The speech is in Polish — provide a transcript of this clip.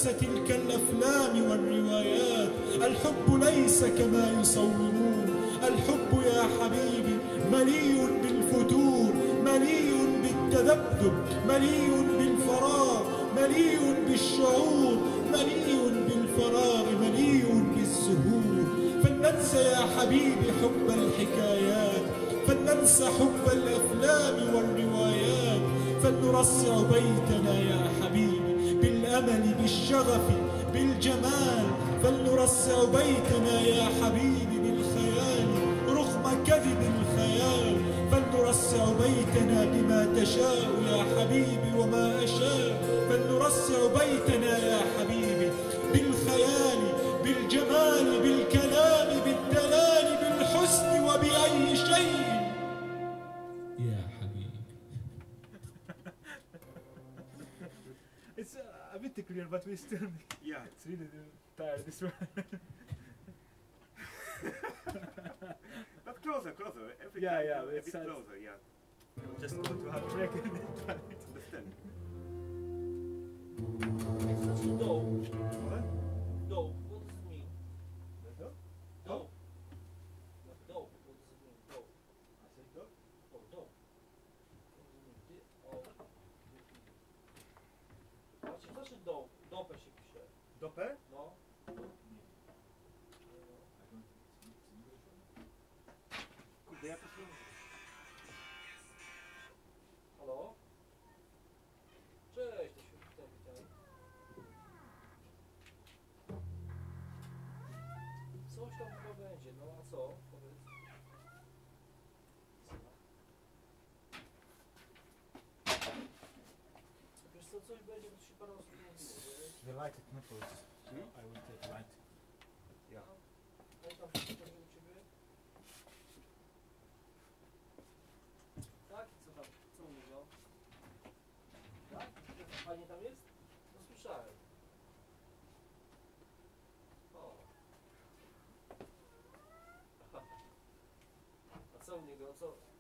تلك الأفلام والروايات. الحب ليس كما يصورون. الحب يا حبيبي مليء بالفتور، مليء بالتذبذب، مليء بالفراغ، مليء بالشعور، مليء بالفراغ، مليء بالسهول. فلننسى يا حبيبي حب الحكايات، فلننسى حب الأفلام والروايات، فلنرصع بيتنا يا حبيبي بالأمل، بالشغف، بالجمال. فلنرصع بيتنا يا حبيبي بالخيال رغم كذب الخيال. فلنرصع بيتنا بما تشاء يا حبيبي وما أشاء. فلنرصع بيتنا يا حبيبي بالخيال، بالجمال، بالكلام، بالدلال، بالحسن وبأي شيء يا حبيبي. It's a bit clear, but we still. Yeah. It's really tired. This one. But closer, closer. Every Yeah, time yeah, a it's bit sad. closer, yeah. Just want to have a break. Understand? Dough. What? Dough. What does it mean? Dough? Dough. Like dough. What does it mean? Dough. I say dough? Oh, dough. What does it mean? Oh. Znaczy, co znaczy dough? Dopę się pisze. Doppel? No. Kurde, jak to się... Halo? Cześć, to się witaj, witaj. Coś tam chyba będzie, no a co? Powiedz. Wiesz co, coś będzie, bo to się parę osób mówiło, wiesz? The light at Naples. Hmm? I will take light. Yeah. No i tam wszystko będzie u ciebie? Tak? Co tam? Co mówią? Tak? Pani tam jest? No słyszałem. O. A co u niego? Co?